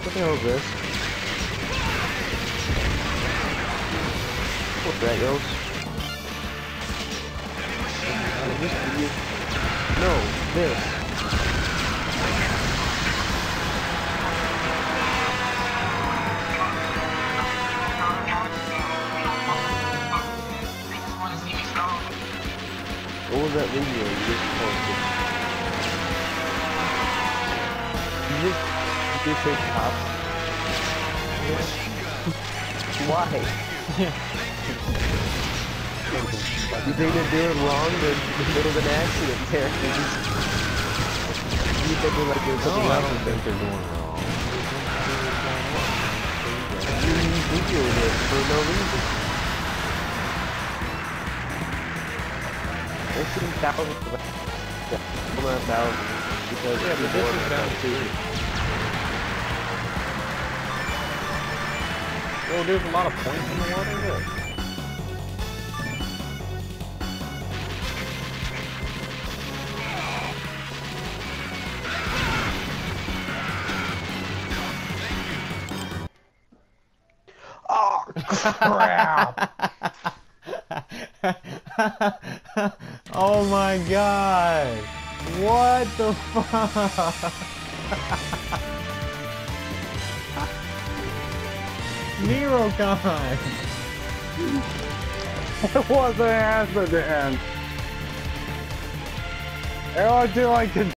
What the hell is this? What's that, Yos? No, this. What was that video you just posted? You just say cops? Why? You think they're doing wrong? They're in the middle of an accident there. You think they're like doing something else? I don't think they're doing wrong. You videoed it for no reason. There's seen thousands of thousands because yeah, but this is down too. Oh, there's a lot of points in the water there. Oh crap! Oh my god! What the fuck? Nero time! It wasn't accident. It was like